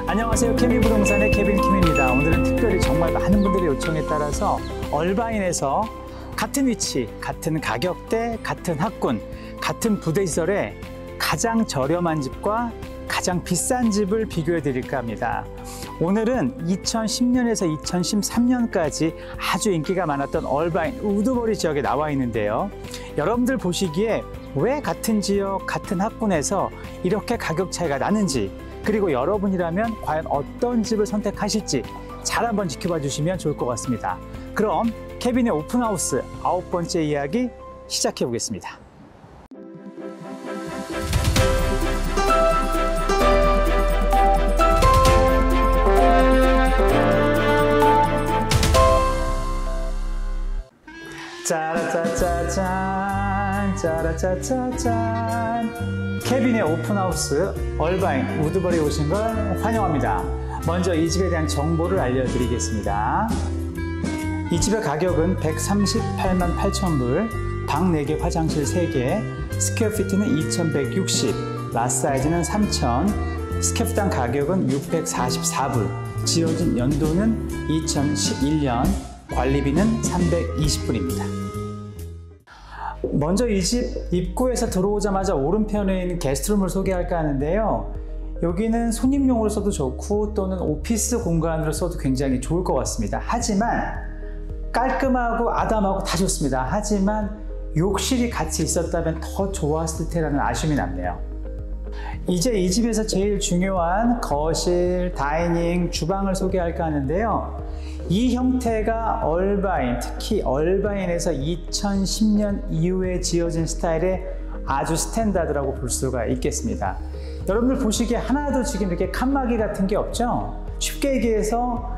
안녕하세요. 케미부동산의 케빈 킴입니다. 오늘은 특별히 정말 많은 분들의 요청에 따라서 얼바인에서 같은 위치, 같은 가격대, 같은 학군, 같은 부대시설에 가장 저렴한 집과 가장 비싼 집을 비교해 드릴까 합니다. 오늘은 2010년에서 2013년까지 아주 인기가 많았던 얼바인 우드버리 지역에 나와 있는데요. 여러분들 보시기에 왜 같은 지역, 같은 학군에서 이렇게 가격 차이가 나는지, 그리고 여러분이라면 과연 어떤 집을 선택하실지 잘 한번 지켜봐 주시면 좋을 것 같습니다. 그럼 케빈의 오픈하우스 9번째 이야기 시작해 보겠습니다. 짜라짜짜짠, 짜라짜짜짠. 케빈의 오픈하우스 얼바인 우드버리에 오신 걸 환영합니다. 먼저 이 집에 대한 정보를 알려드리겠습니다. 이 집의 가격은 138만 8천 불, 방 4개, 화장실 3개, 스퀘어피트는 2160, 랏사이즈는 3000, 스퀘어피트당 가격은 644불, 지어진 연도는 2011년, 관리비는 320불입니다. 먼저 이 집 입구에서 들어오자마자 오른편에 있는 게스트룸을 소개할까 하는데요. 여기는 손님용으로 써도 좋고 또는 오피스 공간으로 써도 굉장히 좋을 것 같습니다. 하지만 깔끔하고 아담하고 다 좋습니다. 하지만 욕실이 같이 있었다면 더 좋았을 테라는 아쉬움이 남네요. 이제 이 집에서 제일 중요한 거실, 다이닝, 주방을 소개할까 하는데요. 이 형태가 얼바인, 특히 얼바인에서 2010년 이후에 지어진 스타일의 아주 스탠다드라고 볼 수가 있겠습니다. 여러분들 보시기에 하나도 지금 이렇게 칸막이 같은 게 없죠? 쉽게 얘기해서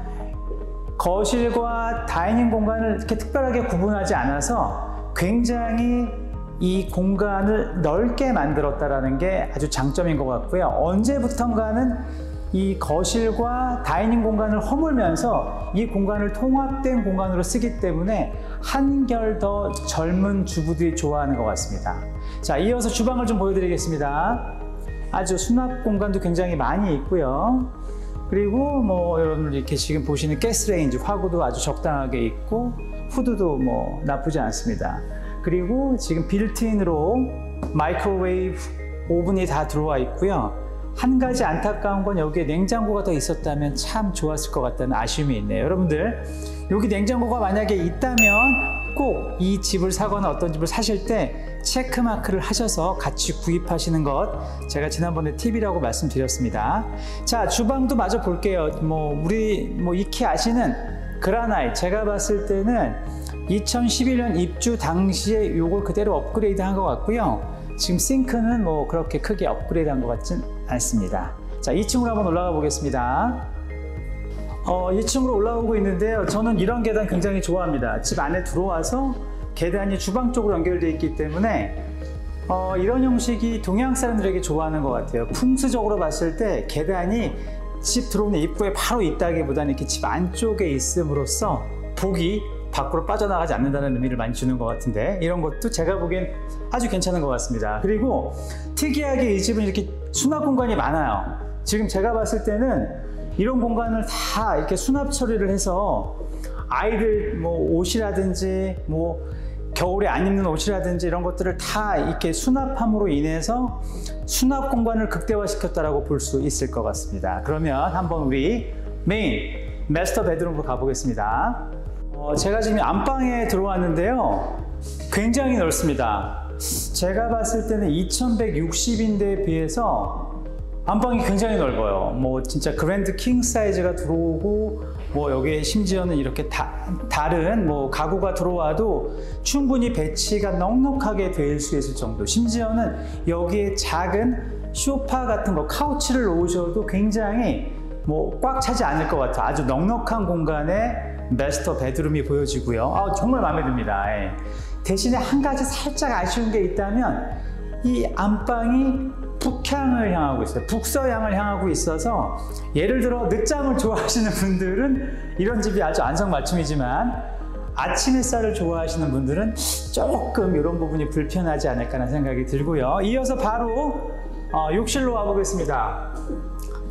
거실과 다이닝 공간을 이렇게 특별하게 구분하지 않아서 굉장히 이 공간을 넓게 만들었다는 게 아주 장점인 것 같고요. 언제부턴가는 이 거실과 다이닝 공간을 허물면서 이 공간을 통합된 공간으로 쓰기 때문에 한결 더 젊은 주부들이 좋아하는 것 같습니다. 자, 이어서 주방을 좀 보여드리겠습니다. 아주 수납 공간도 굉장히 많이 있고요. 그리고 뭐 여러분들 이렇게 지금 보시는 가스레인지, 화구도 아주 적당하게 있고 후드도 뭐 나쁘지 않습니다. 그리고 지금 빌트인으로 마이크로웨이브 오븐이 다 들어와 있고요. 한 가지 안타까운 건 여기에 냉장고가 더 있었다면 참 좋았을 것 같다는 아쉬움이 있네요. 여러분들 여기 냉장고가 만약에 있다면 꼭 이 집을 사거나 어떤 집을 사실 때 체크마크를 하셔서 같이 구입하시는 것, 제가 지난번에 팁이라고 말씀드렸습니다. 자, 주방도 마저 볼게요. 우리 익히 아시는 그라나이트, 제가 봤을 때는 2011년 입주 당시에 요걸 그대로 업그레이드 한 것 같고요. 지금 싱크는 그렇게 크게 업그레이드 한 것 같진 않습니다. 자, 2층으로 한번 올라가 보겠습니다. 2층으로 올라오고 있는데요. 저는 이런 계단 굉장히 좋아합니다. 집 안에 들어와서 계단이 주방 쪽으로 연결되어 있기 때문에 이런 형식이 동양 사람들에게 좋아하는 것 같아요. 풍수적으로 봤을 때 계단이 집 들어오는 입구에 바로 있다기보다는 이렇게 집 안쪽에 있음으로써 복이 밖으로 빠져나가지 않는다는 의미를 많이 주는 것 같은데, 이런 것도 제가 보기엔 아주 괜찮은 것 같습니다. 그리고 특이하게 이 집은 이렇게 수납 공간이 많아요. 지금 제가 봤을 때는 이런 공간을 다 이렇게 수납 처리를 해서 아이들 옷이라든지 겨울에 안 입는 옷이라든지 이런 것들을 다 이렇게 수납함으로 인해서 수납 공간을 극대화시켰다라고 볼 수 있을 것 같습니다. 그러면 한번 우리 메인 마스터 베드룸으로 가보겠습니다. 제가 지금 안방에 들어왔는데요. 굉장히 넓습니다. 제가 봤을 때는 2160인데에 비해서 안방이 굉장히 넓어요. 진짜 그랜드 킹 사이즈가 들어오고, 여기에 심지어는 이렇게 다른 가구가 들어와도 충분히 배치가 넉넉하게 될 수 있을 정도. 심지어는 여기에 작은 소파 같은 거, 카우치를 놓으셔도 굉장히 꽉 차지 않을 것 같아요. 아주 넉넉한 공간에 마스터 베드룸이 보여지고요. 정말 마음에 듭니다. 예. 대신에 한 가지 살짝 아쉬운 게 있다면 이 안방이 북향을 향하고 있어요. 북서향을 향하고 있어서 예를 들어 늦잠을 좋아하시는 분들은 이런 집이 아주 안성맞춤이지만 아침 햇살을 좋아하시는 분들은 조금 이런 부분이 불편하지 않을까 하는 생각이 들고요. 이어서 바로 욕실로 와보겠습니다.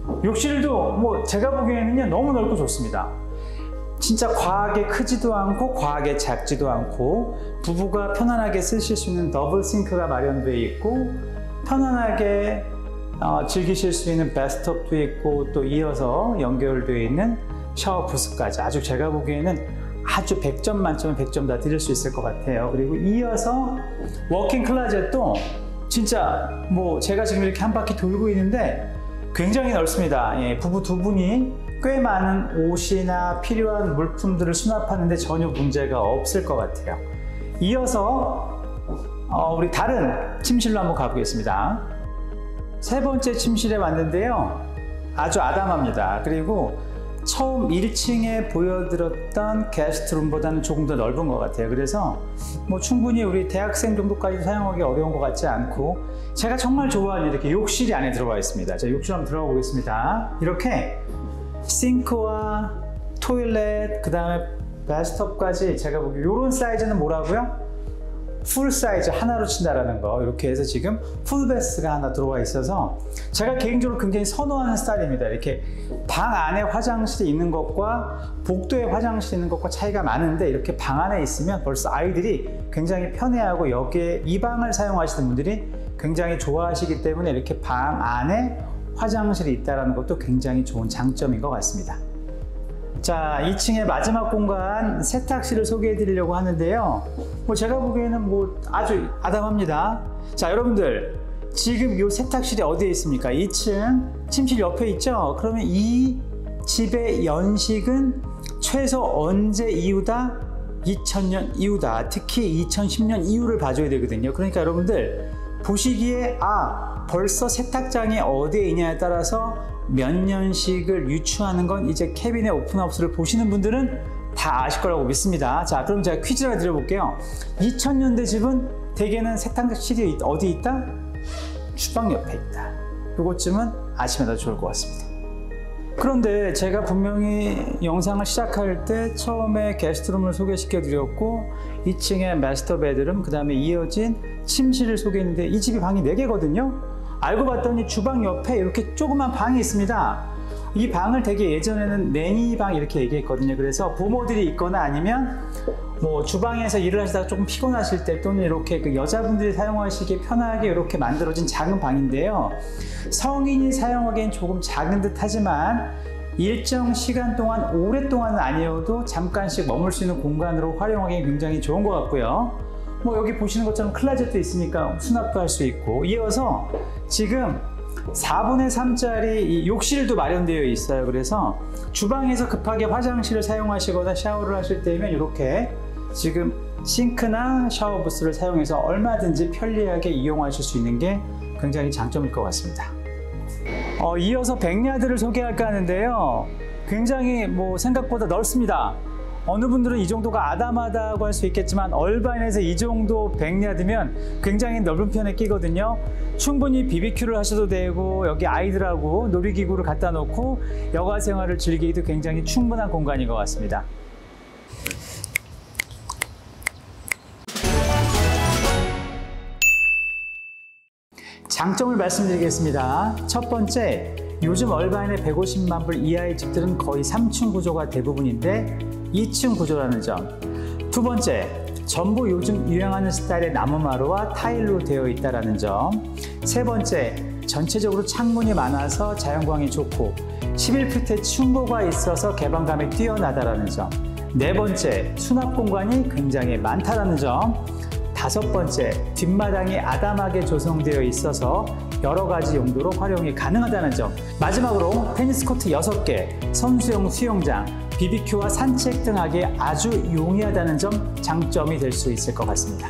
욕실도 뭐 제가 보기에는요 너무 넓고 좋습니다. 진짜 과하게 크지도 않고 과하게 작지도 않고 부부가 편안하게 쓰실 수 있는 더블 싱크가 마련되어 있고 편안하게 즐기실 수 있는 바스톱도 있고 또 이어서 연결되어 있는 샤워 부스까지 아주 제가 보기에는 아주 100점 만점에 100점 다 드릴 수 있을 것 같아요. 그리고 이어서 워킹 클로젯도 진짜 뭐 제가 지금 이렇게 한 바퀴 돌고 있는데 굉장히 넓습니다. 예, 부부 두 분이 꽤 많은 옷이나 필요한 물품들을 수납하는데 전혀 문제가 없을 것 같아요. 이어서 우리 다른 침실로 한번 가보겠습니다. 세 번째 침실에 왔는데요. 아주 아담합니다. 그리고 처음 1층에 보여드렸던 게스트룸보다는 조금 더 넓은 것 같아요. 그래서 뭐 충분히 우리 대학생 정도까지 사용하기 어려운 것 같지 않고 제가 정말 좋아하는 이렇게 욕실이 안에 들어가 있습니다. 자, 욕실 한번 들어가 보겠습니다. 이렇게 싱크와 토일렛, 그 다음에 바스톱까지 제가 보기 이런 사이즈는 뭐라고요? 풀 사이즈 하나로 친다라는 거. 이렇게 해서 지금 풀 베스가 하나 들어와 있어서 제가 개인적으로 굉장히 선호하는 스타일입니다. 이렇게 방 안에 화장실이 있는 것과 복도에 화장실이 있는 것과 차이가 많은데 이렇게 방 안에 있으면 벌써 아이들이 굉장히 편해하고 여기에 이 방을 사용하시는 분들이 굉장히 좋아하시기 때문에 이렇게 방 안에 화장실이 있다는 것도 굉장히 좋은 장점인 것 같습니다. 자, 2층의 마지막 공간 세탁실을 소개해 드리려고 하는데요. 뭐 제가 보기에는 뭐 아주 아담합니다. 자, 여러분들 지금 이 세탁실이 어디에 있습니까? 2층 침실 옆에 있죠? 그러면 이 집의 연식은 최소 언제 이후다? 2000년 이후다. 특히 2010년 이후를 봐줘야 되거든요. 그러니까 여러분들 보시기에 벌써 세탁장이 어디에 있냐에 따라서 몇 년씩을 유추하는 건 이제 캐비넷 오픈하우스를 보시는 분들은 다 아실 거라고 믿습니다. 자, 그럼 제가 퀴즈를 하나 드려볼게요. 2000년대 집은 대개는 세탁실이 어디 있다? 주방 옆에 있다. 이것쯤은 아시면 더 좋을 것 같습니다. 그런데 제가 분명히 영상을 시작할 때 처음에 게스트룸을 소개시켜 드렸고 2층에 마스터 베드룸, 그 다음에 이어진 침실을 소개했는데 이 집이 방이 4개거든요. 알고 봤더니 주방 옆에 이렇게 조그만 방이 있습니다. 이 방을 되게 예전에는 매니방 이렇게 얘기했거든요. 그래서 부모들이 있거나 아니면 뭐 주방에서 일을 하시다가 조금 피곤하실 때 또는 이렇게 그 여자분들이 사용하시기에 편하게 이렇게 만들어진 작은 방인데요. 성인이 사용하기엔 조금 작은 듯 하지만 일정 시간 동안 오랫동안은 아니어도 잠깐씩 머물 수 있는 공간으로 활용하기 굉장히 좋은 것 같고요. 뭐 여기 보시는 것처럼 클로젯도 있으니까 수납도 할 수 있고 이어서 지금 4분의 3짜리 이 욕실도 마련되어 있어요. 그래서 주방에서 급하게 화장실을 사용하시거나 샤워를 하실 때면 이렇게 지금 싱크나 샤워 부스를 사용해서 얼마든지 편리하게 이용하실 수 있는 게 굉장히 장점일 것 같습니다. 이어서 백야드를 소개할까 하는데요. 굉장히 뭐 생각보다 넓습니다. 어느 분들은 이 정도가 아담하다고 할 수 있겠지만 얼반에서 이 정도 백야드면 굉장히 넓은 편에 끼거든요. 충분히 BBQ를 하셔도 되고 여기 아이들하고 놀이기구를 갖다 놓고 여가 생활을 즐기기도 굉장히 충분한 공간인 것 같습니다. 장점을 말씀드리겠습니다. 첫 번째, 요즘 얼반의 150만 불 이하의 집들은 거의 3층 구조가 대부분인데 2층 구조라는 점. 두 번째, 전부 요즘 유행하는 스타일의 나무마루와 타일로 되어 있다는 점. 세 번째, 전체적으로 창문이 많아서 자연광이 좋고 11피트의 층고가 있어서 개방감이 뛰어나다는 점. 네 번째, 수납 공간이 굉장히 많다는 점. 다섯 번째, 뒷마당이 아담하게 조성되어 있어서 여러 가지 용도로 활용이 가능하다는 점. 마지막으로 테니스 코트 6개, 선수용 수영장, BBQ와 산책 등 하기에 아주 용이하다는 점 장점이 될 수 있을 것 같습니다.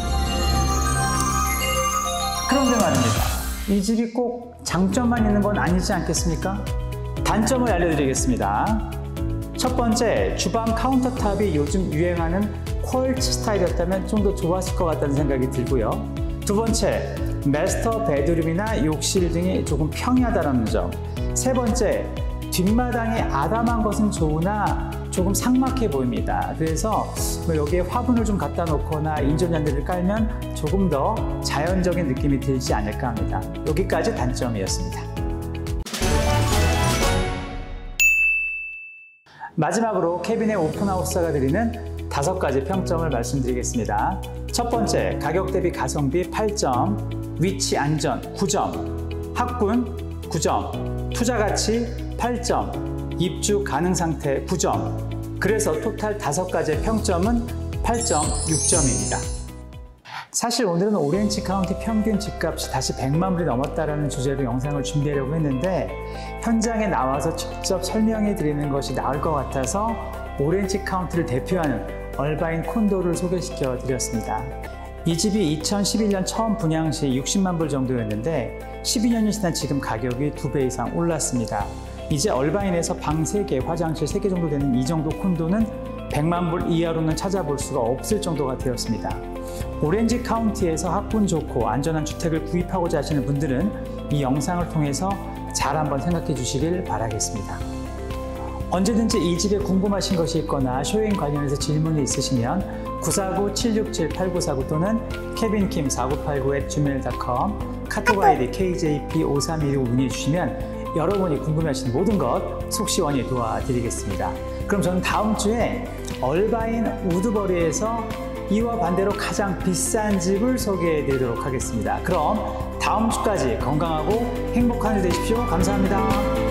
그런데 말입니다. 이 집이 꼭 장점만 있는 건 아니지 않겠습니까? 단점을 알려드리겠습니다. 첫 번째, 주방 카운터탑이 요즘 유행하는 퀄츠 스타일이었다면 좀 더 좋았을 것 같다는 생각이 들고요. 두 번째, 마스터 베드룸이나 욕실 등이 조금 평이하다는 점. 세 번째, 뒷마당이 아담한 것은 좋으나 조금 삭막해 보입니다. 그래서 여기에 화분을 좀 갖다 놓거나 인조잔디를 깔면 조금 더 자연적인 느낌이 들지 않을까 합니다. 여기까지 단점이었습니다. 마지막으로 케빈의 오픈하우스가 드리는 5가지 평점을 말씀드리겠습니다. 첫 번째, 가격 대비 가성비 8점, 위치 안전 9점, 학군 9점, 투자 가치 8점, 입주 가능 상태 9점. 그래서 토탈 5가지의 평점은 8.6점입니다. 사실 오늘은 오렌지 카운티 평균 집값이 다시 100만 불이 넘었다는 주제로 영상을 준비하려고 했는데 현장에 나와서 직접 설명해 드리는 것이 나을 것 같아서 오렌지 카운티를 대표하는 얼바인 콘도를 소개시켜 드렸습니다. 이 집이 2011년 처음 분양 시 60만 불 정도였는데 12년이 지난 지금 가격이 2배 이상 올랐습니다. 이제 얼바인에서 방 3개, 화장실 3개 정도 되는 이 정도 콘도는 100만 불 이하로는 찾아볼 수가 없을 정도가 되었습니다. 오렌지 카운티에서 학군 좋고 안전한 주택을 구입하고자 하시는 분들은 이 영상을 통해서 잘 한번 생각해 주시길 바라겠습니다. 언제든지 이 집에 궁금하신 것이 있거나 쇼잉 관련해서 질문이 있으시면 949-767-8949 또는 kevinkim4989@gmail.com 카톡 아이디 KJP53125 문의해 주시면 여러분이 궁금해하시는 모든 것 속시원히 도와드리겠습니다. 그럼 저는 다음 주에 얼바인 우드버리에서 이와 반대로 가장 비싼 집을 소개해 드리도록 하겠습니다. 그럼 다음 주까지 건강하고 행복한 주 되십시오. 감사합니다.